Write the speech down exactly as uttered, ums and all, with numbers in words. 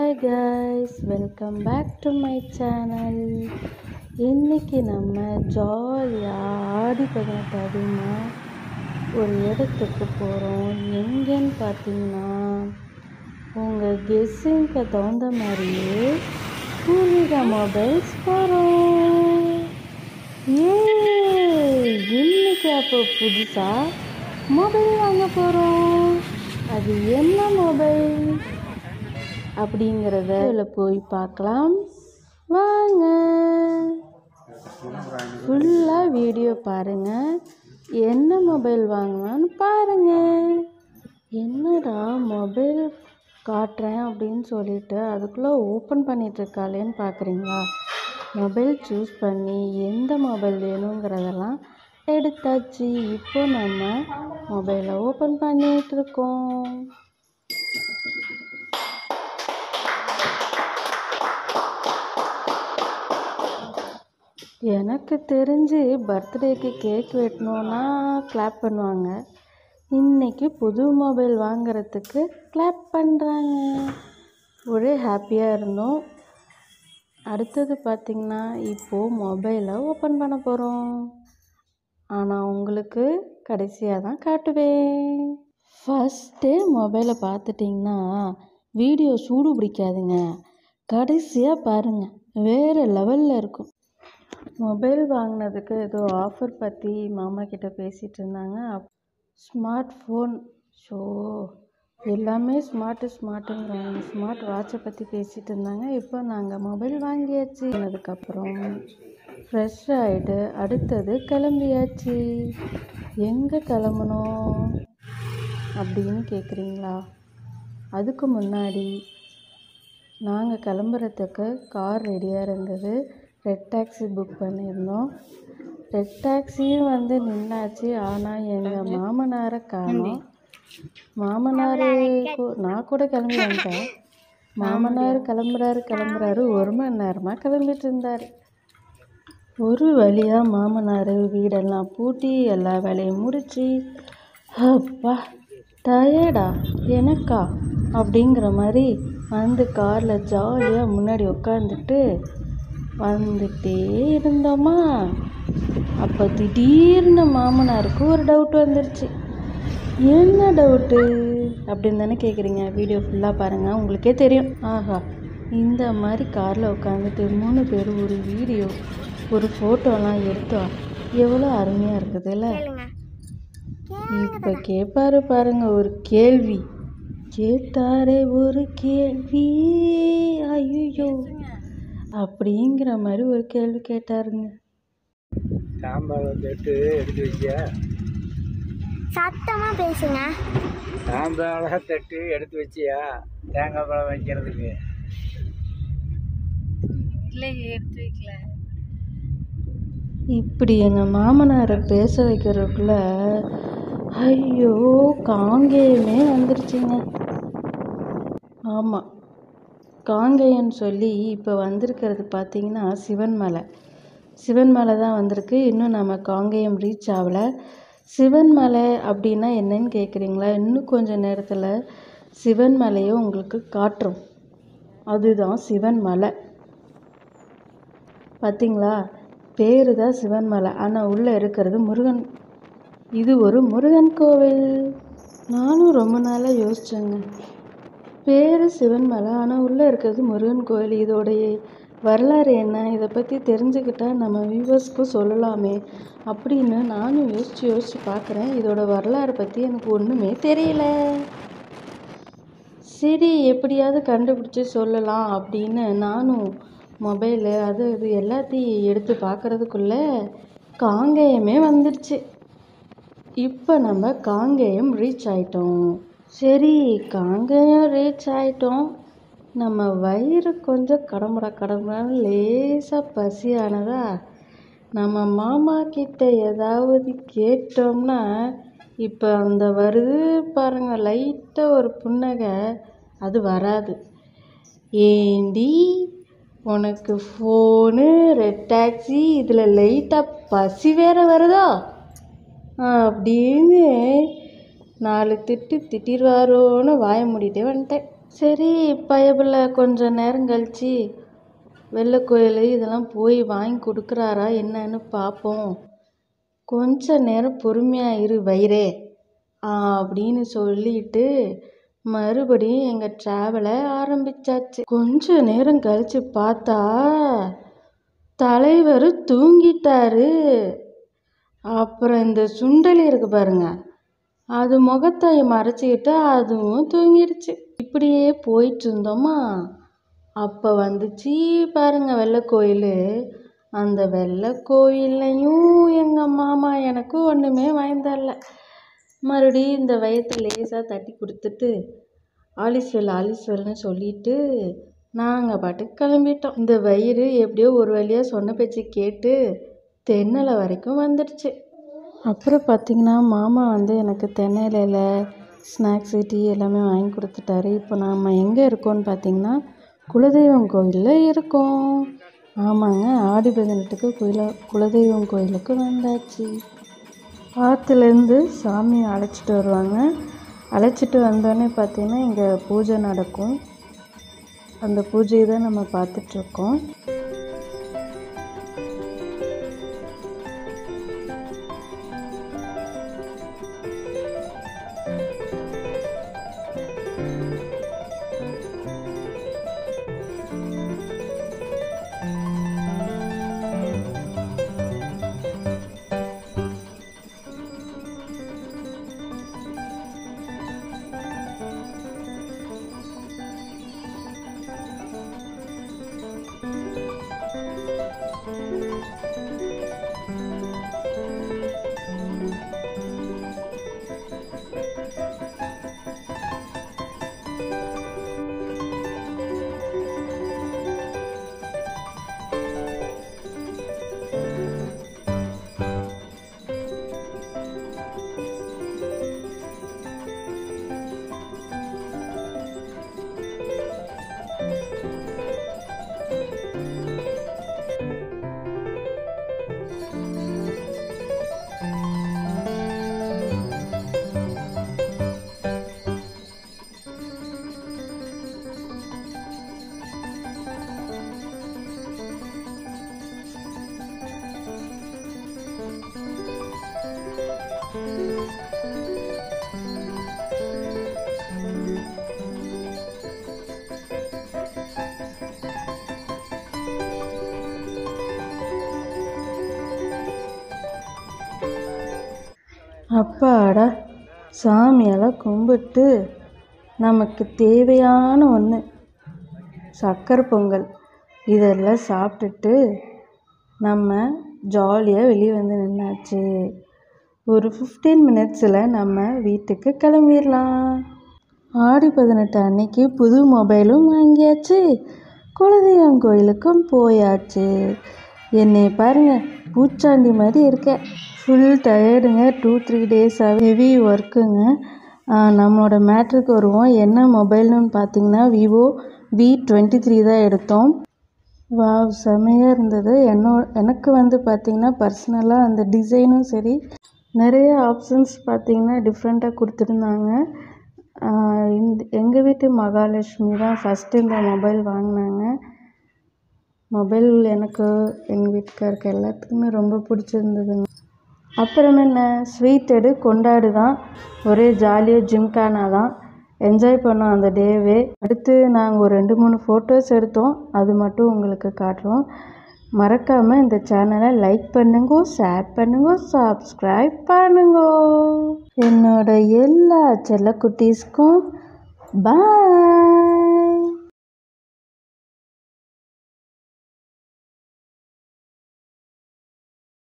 Hi guys, welcome back to my channel. இன்னைக்கு நம்ம ஜாலியாக ஆடி பதினெட்டு அப்படின்னா ஒரு இடத்துக்கு போகிறோம். எங்கேன்னு பார்த்தீங்கன்னா உங்கள் கெஸ்ஸிங்க்கு தகுந்த மாதிரியே பூர்விகா மொபைல்ஸ் போகிறோம். ஏ இன்னைக்கு அப்போ புதுசாக மொபைல் வாங்க போகிறோம். அது என்ன மொபைல் அப்படிங்கிறத இதில் போய் பார்க்கலாம் வாங்க. ஃபுல்லாக வீடியோ பாருங்கள், என்ன மொபைல் வாங்கலான்னு பாருங்கள். என்னடா மொபைல் காட்டுறேன் அப்படின்னு சொல்லிட்டு அதுக்குள்ளே ஓப்பன் பண்ணிகிட்ருக்காளேன்னு பார்க்குறீங்களா? மொபைல் சூஸ் பண்ணி எந்த மொபைல் வேணுங்கிறதெல்லாம் எடுத்தாச்சு. இப்போ நம்ம மொபைலை ஓப்பன் பண்ணிகிட்ருக்கோம். எனக்கு தெரிஞ்சு பர்த்டேக்கு கேக் வெட்டணுன்னா கிளாப் பண்ணுவாங்க. இன்றைக்கி புது மொபைல் வாங்கிறதுக்கு கிளாப் பண்ணுறாங்க. ஒரே ஹாப்பியாக இருந்தோம். அடுத்தது பார்த்திங்கன்னா இப்போது மொபைலை ஓப்பன் பண்ண போகிறோம். ஆனால் உங்களுக்கு கடைசியாக தான் காட்டுவேன். ஃபஸ்ட்டு மொபைலை பார்த்துட்டிங்கன்னா வீடியோ சூடு பிடிக்காதுங்க. கடைசியாக பாருங்கள், வேறு லெவலில் இருக்கும். மொபைல் வாங்கினதுக்கு ஏதோ ஆஃபர் பற்றி மாமா கிட்ட பேசிகிட்டு இருந்தாங்க. ஸ்மார்ட் ஃபோன் ஷோ எல்லாமே ஸ்மார்ட்டு ஸ்மார்ட்டுங்கிறாங்க. ஸ்மார்ட் வாட்சை பற்றி பேசிகிட்டு இருந்தாங்க. இப்போ நாங்கள் மொபைல் வாங்கியாச்சு. அதுக்கப்புறம் ஃப்ரெஷ் ஆகிட்டு அடுத்தது கிளம்பியாச்சு. எங்கே கிளம்பணும் அப்படின்னு கேட்குறீங்களா? அதுக்கு முன்னாடி நாங்கள் கிளம்புறதுக்கு கார் ரெடியாக இருந்தது. ரெட் டாக்ஸி புக் பண்ணியிருந்தோம். ரெட் டாக்ஸியும் வந்து நின்னாச்சு. ஆனால் எங்கள் மாமனாரை காணோம். மாமனார் நான் கூட கிளம்பி வந்தேன். மாமனார் கிளம்புறாரு கிளம்புறாரு ஒரு மணி நேரமாக கிளம்பிட்டு இருந்தார். ஒரு வழியாக மாமனார் வீடெல்லாம் பூட்டி எல்லா வேலையும் முடிச்சு, அப்பா டயர்டா எனக்கா அப்படிங்கிற மாதிரி வந்து காரில் ஜாலியாக முன்னாடி உட்காந்துட்டு வந்துட்டே இருந்தோமா. அப்போ திடீர்னு மாமனாருக்கு ஒரு டவுட் வந்துருச்சு. என்ன டவுட்டு அப்படின்னு தானே கேட்குறீங்க? வீடியோ ஃபுல்லாக பாருங்கள், உங்களுக்கே தெரியும். ஆஹா, இந்த மாதிரி காரில் உட்காந்துட்டு மூணு பேர் ஒரு வீடியோ ஒரு ஃபோட்டோலாம் எடுத்தோம், எவ்வளோ அருமையாக இருக்குதுல்ல. இப்போ கேட்பாரு பாருங்க ஒரு கேள்வி. கேட்டாரே ஒரு கேள்வி, ஐயோ அப்படிங்கிற மாதிரி ஒரு கேள்வி கேட்டாருங்க. தாம்பாளம் தட்டு எடுத்து வச்சியா? சத்தமாக பேசுங்க. தாம்பாளம் தட்டு எடுத்து வச்சியா தேங்காய் பழம் வைக்கிறதுக்கு? இல்லை, எடுத்து வைக்கல. இப்படி எங்கள் மாமனாரை பேச வைக்கிறதுக்குள்ள ஐயோ காங்கேயமே வந்துருச்சுங்க. ஆமாம், காங்கேயன்னு சொல்லி இப்போ வந்திருக்கிறது பார்த்திங்கன்னா சிவன்மலை. சிவன்மலை தான் வந்திருக்கு. இன்னும் நம்ம காங்கேயம் ரீச் ஆகலை. சிவன்மலை அப்படின்னா என்னன்னு கேட்குறீங்களா? இன்னும் கொஞ்சம் நேரத்தில் சிவன்மலையை உங்களுக்கு காட்டுறோம். அதுதான் சிவன்மலை. பார்த்திங்களா, பேரு தான் சிவன்மலை, ஆனால் உள்ளே இருக்கிறது முருகன். இது ஒரு முருகன் கோவில். நானும் ரொம்ப நாளாக யோசித்தேங்க. பேர் சிவன்மலை, ஆனால் உள்ளே இருக்கிறது முருகன் கோவில். இதோடைய வரலாறு என்ன, இதை பற்றி தெரிஞ்சுக்கிட்டால் நம்ம வியூவர்ஸ்க்கும் சொல்லலாமே அப்படின்னு நானும் யோசித்து யோசித்து பார்க்குறேன். இதோட வரலாறு பற்றி எனக்கு ஒன்றுமே தெரியல. சரி, எப்படியாவது கண்டுபிடிச்சி சொல்லலாம் அப்படின்னு நானும் மொபைலு அது இது எல்லாத்தையும் எடுத்து பார்க்குறதுக்குள்ளே காங்கேயமே வந்துடுச்சு. இப்போ நம்ம காங்கேயம் ரீச் ஆகிட்டோம். சரி, காங்கேயம் ரீச் ஆகிட்டோம். நம்ம வயிறு கொஞ்சம் கடமுடா கடமுடான்னு லேசாக பசியானதா நம்ம மாமா கிட்ட ஏதாவது கேட்டோம்னா இப்போ அந்த வருது பாருங்கள் லைட்டாக ஒரு புன்னகை, அது வராது. ஏண்டி உனக்கு ஃபோனு ரெட் டாக்ஸி இதில் லைட்டாக பசி வேற வருதோ அப்படின்னு நாலு திட்டு திட்டிடுவாரோன்னு வாய மூடிட்டே வந்துட்டேன். சரி பயபில் கொஞ்சம் நேரம் கழித்து வெள்ளை கோயில் இதெல்லாம் போய் வாங்கி கொடுக்குறாரா என்னன்னு பார்ப்போம், கொஞ்ச நேரம் பொறுமையாக இரு வயிறே அப்படின்னு சொல்லிட்டு மறுபடியும் எங்கள் ட்ராவலை ஆரம்பித்தாச்சு. கொஞ்ச நேரம் கழித்து பார்த்தா தலைவர் தூங்கிட்டாரு. அப்புறம் இந்த சுண்டலி இருக்கு பாருங்க, அது முகத்தை மறைச்சிக்கிட்டு அதுவும் தூங்கிடுச்சு. இப்படியே போயிட்டு இருந்தோமா, அப்போ வந்துச்சு பாருங்க வெள்ளை கோயில். அந்த வெள்ளை கோயில்லையும் எங்கள் மாமா எனக்கு ஒன்றுமே வாங்கி தரல. மறுபடியும் இந்த வயத்தை லேசாக தட்டி கொடுத்துட்டு ஆலிஸ்வெல் ஆலிஸ்வெல்னு சொல்லிட்டு நாங்கள் பாட்டுக்கு கிளம்பிட்டோம். இந்த வயிறு எப்படியோ ஒரு வழியாக சொன்ன பேச்சு கேட்டு தென்னலை வரைக்கும் வந்துடுச்சு. அப்புறம் பார்த்திங்கன்னா மாமா வந்து எனக்கு தென்னையில ஸ்நாக்ஸு டீ எல்லாமே வாங்கி கொடுத்துட்டாரு. இப்போ நாம் எங்கே இருக்கோம்னு பார்த்திங்கன்னா குலதெய்வம் கோயிலில் இருக்கோம். ஆமாங்க, ஆடி பதினெட்டுக்கு குல குலதெய்வம் கோயிலுக்கு வந்தாச்சு. ஆற்றுலேருந்து சாமியை அழைச்சிட்டு வருவாங்க. அழைச்சிட்டு வந்தோடனே பார்த்திங்கன்னா இங்கே பூஜை நடக்கும். அந்த பூஜையை தான் நம்ம பார்த்துட்ருக்கோம். அப்பாடா, சாமியெல்லாம் கும்பிட்டு நமக்கு தேவையான ஒன்று சக்கரை பொங்கல் இதெல்லாம் சாப்பிட்டுட்டு நம்ம ஜாலியாக வெளியே வந்து நின்னாச்சு. ஒரு ஃபிஃப்டீன் மினிட்ஸில் நம்ம வீட்டுக்கு கிளம்பிடலாம். ஆடி பதினெட்டு அன்னைக்கு புது மொபைலும் வாங்கியாச்சு, குலதெய்வம் கோயிலுக்கும் போயாச்சு. என்னை பாருங்கள், பூச்சாண்டி மாதிரி இருக்கேன். ஃபுல் டயர்டுங்க. டூ த்ரீ டேஸாக ஹெவி ஒர்க்குங்க. நம்மளோட மேட்ருக்கு வருவோம். என்ன மொபைல்னு பார்த்தீங்கன்னா விவோ வி டுவெண்ட்டி த்ரீ தான் எடுத்தோம். வாவ், செமையாக இருந்தது. என்னோ எனக்கு வந்து பார்த்திங்கன்னா பர்சனலாக அந்த டிசைனும் சரி, நிறைய ஆப்ஷன்ஸ் பார்த்திங்கன்னா டிஃப்ரெண்ட்டாக கொடுத்துருந்தாங்க. இந்த எங்கள் வீட்டு மகாலட்சுமி தான் ஃபஸ்ட்டு இந்த மொபைல் வாங்கினாங்க. மொபைல் எனக்கு எங்கள் வீட்டுக்காருக்கு எல்லாத்துக்குமே ரொம்ப பிடிச்சிருந்ததுங்க. அப்புறம் என்ன, ஸ்வீட் எடு கொண்டாடு தான், ஒரே ஜாலியாக ஜிம்கானா தான். என்ஜாய் பண்ணோம் அந்த டேவே. அடுத்து நாங்கள் ஒரு ரெண்டு மூணு ஃபோட்டோஸ் எடுத்தோம், அது மட்டும் உங்களுக்கு காட்டுறோம். மறக்காமல் இந்த சேனலை லைக் பண்ணுங்க, ஷேர் பண்ணுங்க, சப்ஸ்கிரைப் பண்ணுங்க. என்னோட எல்லா செல்ல குட்டீஸ்க்கும் பாய்.